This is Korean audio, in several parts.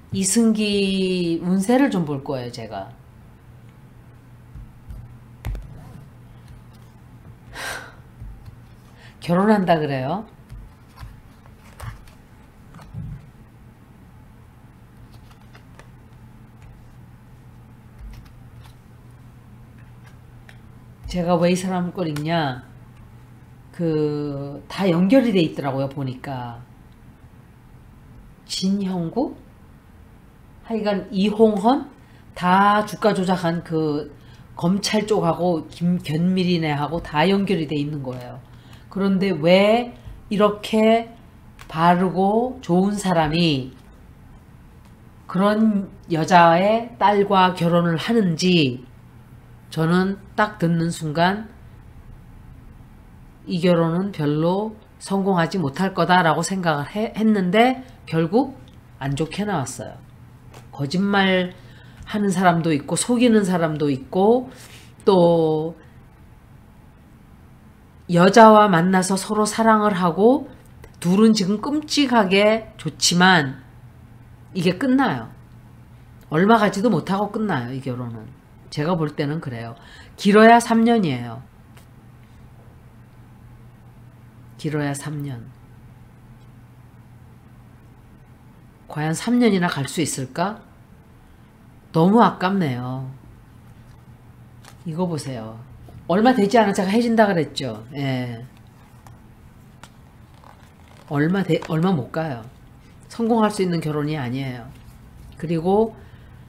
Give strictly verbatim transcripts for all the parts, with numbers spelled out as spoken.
이승기 운세를 좀 볼 거예요, 제가. 결혼한다 그래요. 제가 왜 이 사람 걸 읽냐, 그 다 연결이 돼 있더라고요, 보니까. 진형구? 하여간 이홍헌? 다 주가 조작한 그 검찰 쪽하고 김견밀이네하고 다 연결이 돼 있는 거예요. 그런데 왜 이렇게 바르고 좋은 사람이 그런 여자의 딸과 결혼을 하는지, 저는 딱 듣는 순간 이 결혼은 별로 성공하지 못할 거다라고 생각을 해, 했는데 결국 안 좋게 나왔어요. 거짓말 하는 사람도 있고 속이는 사람도 있고, 또 여자와 만나서 서로 사랑을 하고 둘은 지금 끔찍하게 좋지만 이게 끝나요. 얼마 가지도 못하고 끝나요, 이 결혼은. 제가 볼 때는 그래요. 길어야 삼 년이에요. 길어야 삼 년. 과연 삼 년이나 갈 수 있을까? 너무 아깝네요. 이거 보세요. 얼마 되지 않아 제가 해준다 그랬죠. 예. 얼마 되, 얼마 못 가요. 성공할 수 있는 결혼이 아니에요. 그리고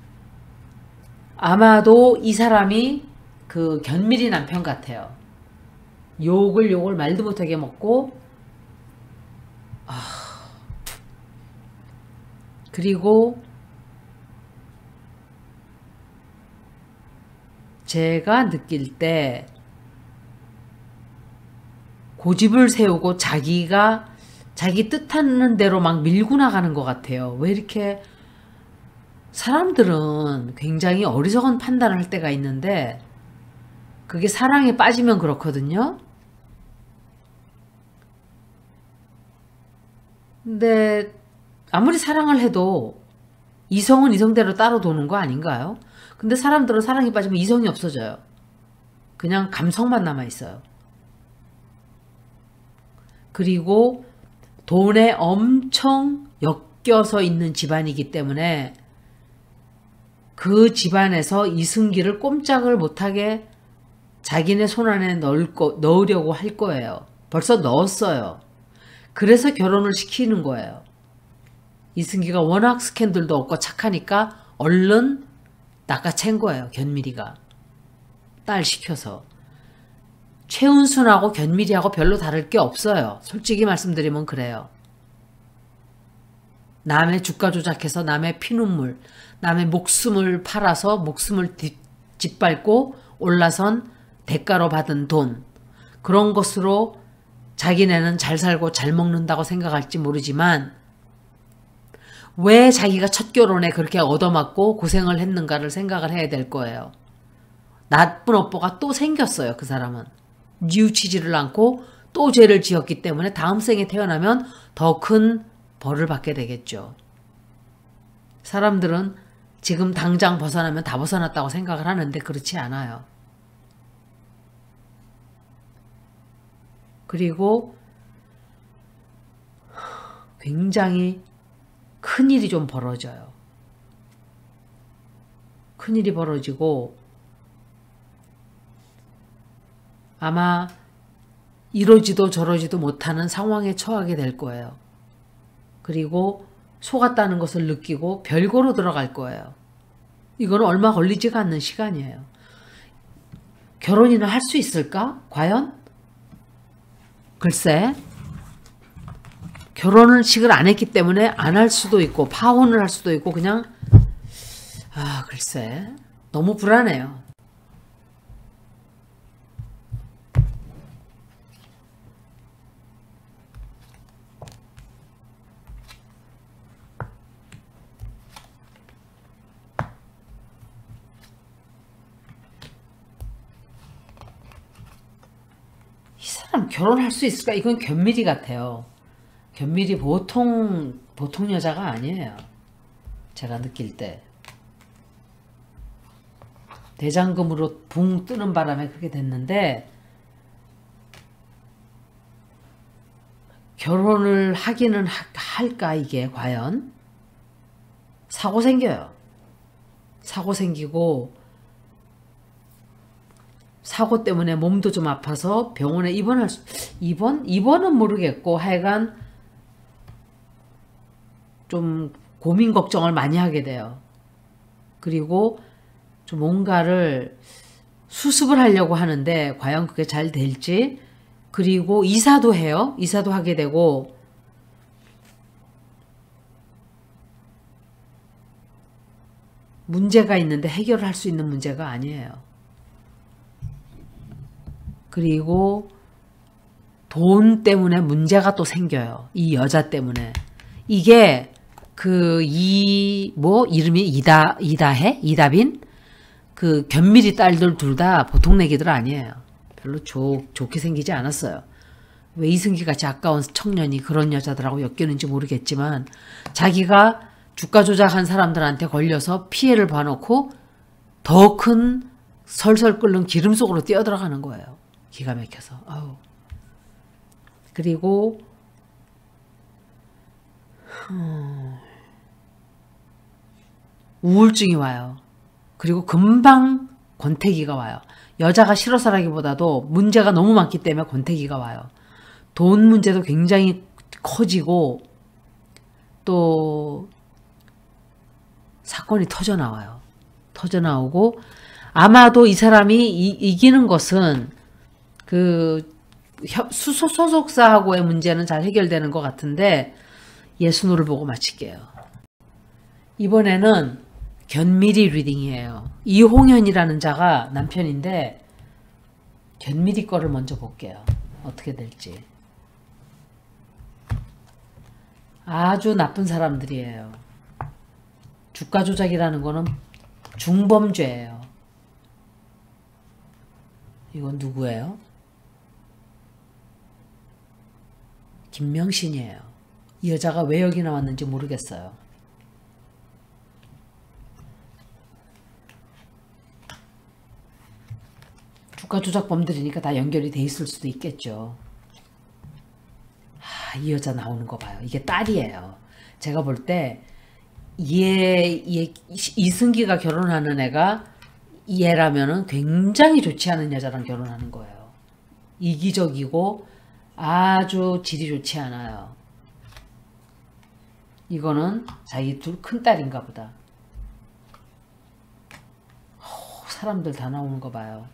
아마도 이 사람이 그 견밀이 남편 같아요. 욕을 욕을 말도 못하게 먹고, 아, 그리고 제가 느낄 때 고집을 세우고 자기가 자기 뜻하는 대로 막 밀고 나가는 것 같아요. 왜 이렇게 사람들은 굉장히 어리석은 판단을 할 때가 있는데, 그게 사랑에 빠지면 그렇거든요. 근데 아무리 사랑을 해도 이성은 이성대로 따로 도는 거 아닌가요? 근데 사람들은 사랑에 빠지면 이성이 없어져요. 그냥 감성만 남아있어요. 그리고 돈에 엄청 엮여서 있는 집안이기 때문에 그 집안에서 이승기를 꼼짝을 못하게 자기네 손 안에 넣을 거, 넣으려고 할 거예요. 벌써 넣었어요. 그래서 결혼을 시키는 거예요. 이승기가 워낙 스캔들도 없고 착하니까 얼른 낚아챈 거예요. 견밀이가. 딸 시켜서. 최은순하고 견밀이하고 별로 다를 게 없어요. 솔직히 말씀드리면 그래요. 남의 주가 조작해서 남의 피눈물, 남의 목숨을 팔아서 목숨을 짓밟고 올라선 대가로 받은 돈, 그런 것으로 자기네는 잘 살고 잘 먹는다고 생각할지 모르지만 왜 자기가 첫 결혼에 그렇게 얻어맞고 고생을 했는가를 생각을 해야 될 거예요. 나쁜 오빠가 또 생겼어요. 그 사람은. 뉘우치지를 않고 또 죄를 지었기 때문에 다음 생에 태어나면 더 큰 벌을 받게 되겠죠. 사람들은 지금 당장 벗어나면 다 벗어났다고 생각을 하는데 그렇지 않아요. 그리고 굉장히 큰일이 좀 벌어져요. 큰일이 벌어지고 아마 이러지도 저러지도 못하는 상황에 처하게 될 거예요. 그리고 속았다는 것을 느끼고 별거로 들어갈 거예요. 이거는 얼마 걸리지가 않는 시간이에요. 결혼이나 할 수 있을까? 과연? 글쎄, 결혼을 식을 안 했기 때문에 안 할 수도 있고 파혼을 할 수도 있고 그냥 아 글쎄 너무 불안해요. 이 사람 결혼할 수 있을까? 이건 견밀이 같아요. 견밀이 보통 보통 여자가 아니에요. 제가 느낄 때. 대장금으로 붕 뜨는 바람에 그렇게 됐는데 결혼을 하기는 하, 할까 이게 과연? 사고 생겨요. 사고 생기고 사고 때문에 몸도 좀 아파서 병원에 입원할 수, 입원? 입원은 모르겠고 하여간 좀 고민 걱정을 많이 하게 돼요. 그리고 좀 뭔가를 수습을 하려고 하는데 과연 그게 잘 될지, 그리고 이사도 해요. 이사도 하게 되고 문제가 있는데 해결할 수 있는 문제가 아니에요. 그리고 돈 때문에 문제가 또 생겨요. 이 여자 때문에. 이게 그 이 뭐 이름이 이다 이다해? 이다빈? 그 견미리 딸들 둘 다 보통 내기들 아니에요. 별로 좋, 좋게 생기지 않았어요. 왜 이승기 같이 아까운 청년이 그런 여자들하고 엮이는지 모르겠지만 자기가 주가 조작한 사람들한테 걸려서 피해를 봐놓고 더 큰 설설 끓는 기름 속으로 뛰어들어가는 거예요. 기가 막혀서. 아우. 그리고 음, 우울증이 와요. 그리고 금방 권태기가 와요. 여자가 싫어서라기보다도 문제가 너무 많기 때문에 권태기가 와요. 돈 문제도 굉장히 커지고 또 사건이 터져나와요. 터져나오고 아마도 이 사람이 이, 이기는 것은 그 수소 소속사하고의 문제는 잘 해결되는 것 같은데 예순호를 보고 마칠게요. 이번에는 견미리 리딩이에요. 이홍현이라는 자가 남편인데 견미리 거를 먼저 볼게요. 어떻게 될지. 아주 나쁜 사람들이에요. 주가 조작이라는 거는 중범죄예요. 이건 누구예요? 김명신이에요. 이 여자가 왜 여기 나왔는지 모르겠어요. 주가 조작범들이니까 다 연결이 돼 있을 수도 있겠죠. 아, 이 여자 나오는 거 봐요. 이게 딸이에요. 제가 볼 때 얘, 얘 이승기가 결혼하는 애가 얘라면은 굉장히 좋지 않은 여자랑 결혼하는 거예요. 이기적이고 아주 질이 좋지 않아요. 이거는 자기 둘 큰딸인가 보다. 오, 사람들 다 나오는 거 봐요.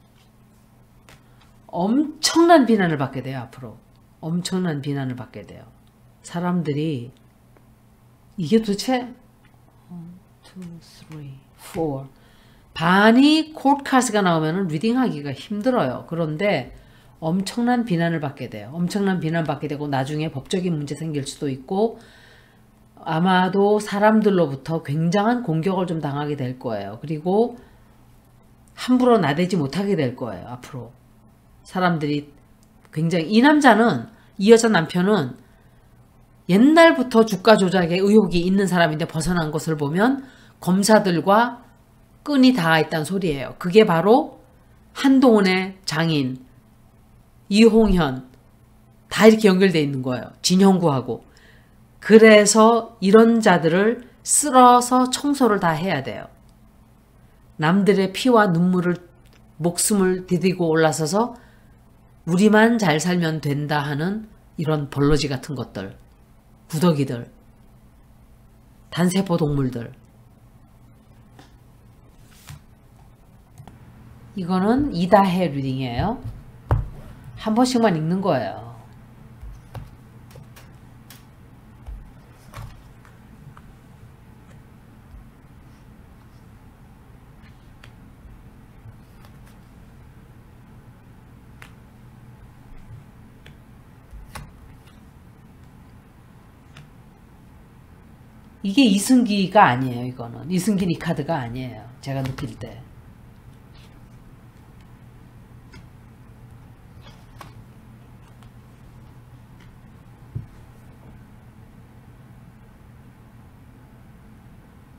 엄청난 비난을 받게 돼요. 앞으로 엄청난 비난을 받게 돼요. 사람들이 이게 도대체 일, 이, 삼, 사 반이 콜카스가 나오면 리딩하기가 힘들어요. 그런데 엄청난 비난을 받게 돼요. 엄청난 비난을 받게 되고 나중에 법적인 문제 생길 수도 있고 아마도 사람들로부터 굉장한 공격을 좀 당하게 될 거예요. 그리고 함부로 나대지 못하게 될 거예요. 앞으로 사람들이 굉장히, 이 남자는, 이 여자 남편은 옛날부터 주가 조작에 의혹이 있는 사람인데 벗어난 것을 보면 검사들과 끈이 닿아 있다는 소리예요. 그게 바로 한동훈의 장인 이홍현 다 이렇게 연결되어 있는 거예요. 진형구하고. 그래서 이런 자들을 쓸어서 청소를 다 해야 돼요. 남들의 피와 눈물을 목숨을 디디고 올라서서 우리만 잘 살면 된다 하는 이런 벌러지 같은 것들, 구더기들, 단세포 동물들. 이거는 이다해 리딩이에요. 한 번씩만 읽는 거예요. 이게 이승기가 아니에요. 이거는 이승기 이 카드가 아니에요. 제가 느낄 때.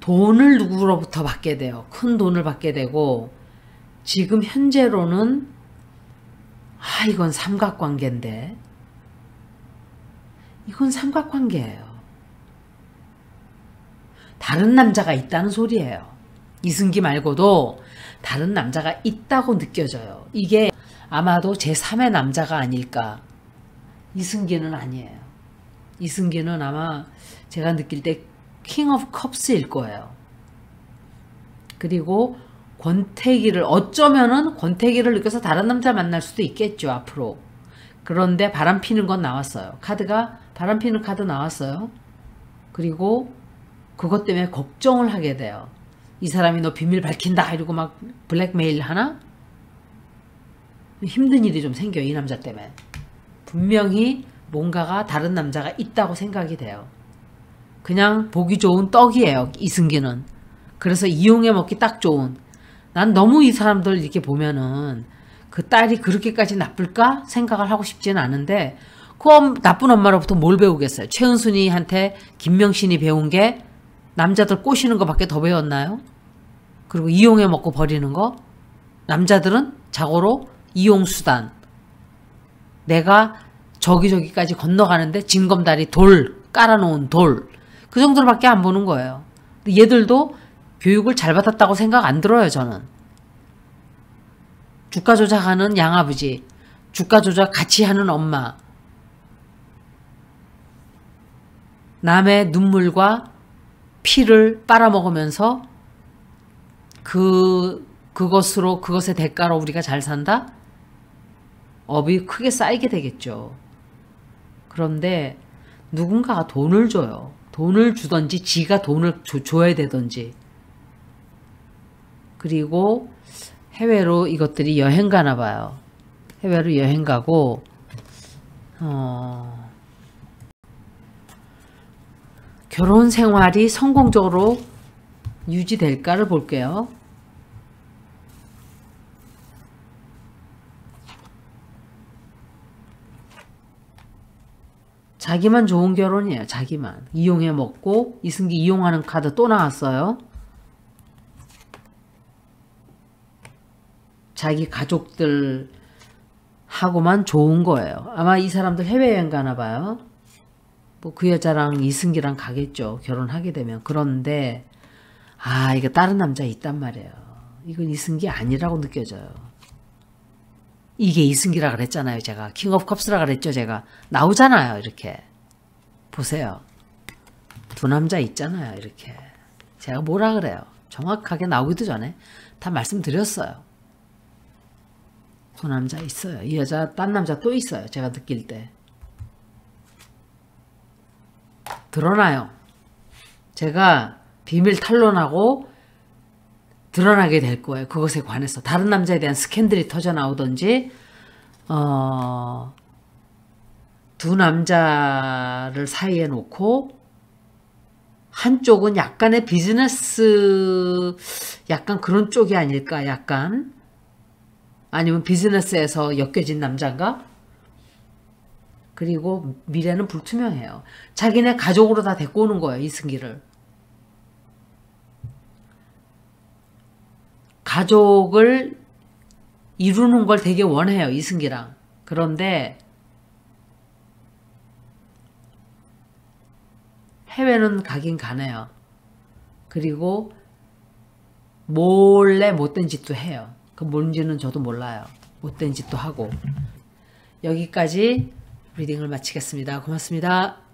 돈을 누구로부터 받게 돼요. 큰 돈을 받게 되고 지금 현재로는 아 이건 삼각관계인데 이건 삼각관계예요. 다른 남자가 있다는 소리예요. 이승기 말고도 다른 남자가 있다고 느껴져요. 이게 아마도 제삼의 남자가 아닐까. 이승기는 아니에요. 이승기는 아마 제가 느낄 때 킹 오브 컵스일 거예요. 그리고 권태기를 어쩌면은 권태기를 느껴서 다른 남자 만날 수도 있겠죠 앞으로. 그런데 바람 피는 건 나왔어요. 카드가 바람 피는 카드 나왔어요. 그리고 그것 때문에 걱정을 하게 돼요. 이 사람이 너 비밀 밝힌다 이러고 막 블랙메일 하나? 힘든 일이 좀 생겨요. 이 남자 때문에. 분명히 뭔가가 다른 남자가 있다고 생각이 돼요. 그냥 보기 좋은 떡이에요. 이승기는. 그래서 이용해 먹기 딱 좋은. 난 너무 이 사람들 이렇게 보면은 그 딸이 그렇게까지 나쁠까 생각을 하고 싶지는 않은데 그 나쁜 엄마로부터 뭘 배우겠어요. 최은순이한테 김명신이 배운 게 남자들 꼬시는 것밖에 더 배웠나요? 그리고 이용해 먹고 버리는 거. 남자들은 자고로 이용수단. 내가 저기저기까지 건너가는데 징검다리 돌 깔아놓은 돌. 그 정도로밖에 안 보는 거예요. 얘들도 교육을 잘 받았다고 생각 안 들어요. 저는. 주가 조작하는 양아버지. 주가 조작 같이 하는 엄마. 남의 눈물과 피를 빨아먹으면서 그, 그것으로, 그것의 대가로 우리가 잘 산다? 업이 크게 쌓이게 되겠죠. 그런데 누군가가 돈을 줘요. 돈을 주던지 지가 돈을 줘, 줘야 되던지. 그리고 해외로 이것들이 여행 가나 봐요. 해외로 여행 가고 어, 결혼 생활이 성공적으로 유지될까를 볼게요. 자기만 좋은 결혼이에요. 자기만. 이용해 먹고 이승기 이용하는 카드 또 나왔어요. 자기 가족들 하고만 좋은 거예요. 아마 이 사람들 해외여행 가나 봐요. 뭐 그 여자랑 이승기랑 가겠죠. 결혼하게 되면. 그런데 아 이거 다른 남자 있단 말이에요. 이건 이승기 아니라고 느껴져요. 이게 이승기라 그랬잖아요. 제가 킹 오브 컵스라 그랬죠. 제가 나오잖아요. 이렇게 보세요. 두 남자 있잖아요. 이렇게 제가 뭐라 그래요. 정확하게 나오기도 전에 다 말씀드렸어요. 두 남자 있어요. 이 여자 딴 남자 또 있어요. 제가 느낄 때 드러나요. 제가 비밀 탄론하고 드러나게 될 거예요. 그것에 관해서 다른 남자에 대한 스캔들이 터져 나오든지 어, 두 남자를 사이에 놓고 한쪽은 약간의 비즈니스 약간 그런 쪽이 아닐까. 약간 아니면 비즈니스에서 엮여진 남자인가? 그리고 미래는 불투명해요. 자기네 가족으로 다 데리고 오는 거예요. 이승기를. 가족을 이루는 걸 되게 원해요. 이승기랑. 그런데 해외는 가긴 가네요. 그리고 몰래 못된 짓도 해요. 그 뭔지는 저도 몰라요. 못된 짓도 하고. 여기까지 리딩을 마치겠습니다. 고맙습니다.